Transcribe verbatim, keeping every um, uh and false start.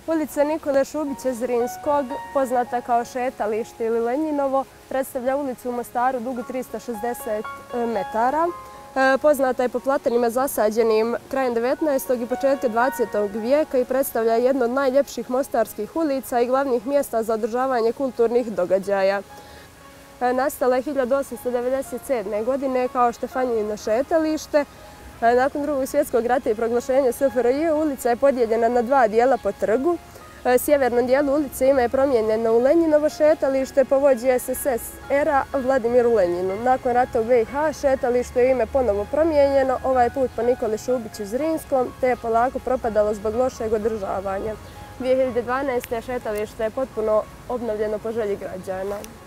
Ulica Nikole Šubića Zrinskog, poznata kao šetalište ili Lenjinovo, predstavlja ulicu u Mostaru dugu tristo šezdeset metara. Poznata je po platanima zasađenim krajem devetnaestog i početka dvadesetog vijeka i predstavlja jednu od najljepših mostarskih ulica i glavnih mjesta za održavanje kulturnih događaja. Nastala je hiljadu osamsto devedeset sedme. godine kao Štefanjino šetalište. Nakon Drugog svjetskog rata i proglašenja S F R J ulica je podijeljena na dva dijela po trgu. Sjevernom dijelu ulice ime je promijenjeno u Lenjinovo šetalište po vođi S S S R-a Vladimiru Lenjinu. Nakon rata u B i H šetalište je ime ponovo promijenjeno, ovaj put po Nikoli Šubiću Zrinskom, te je polako propadalo zbog lošeg održavanja. dvije hiljade dvanaeste. šetalište je potpuno obnovljeno po želji građana.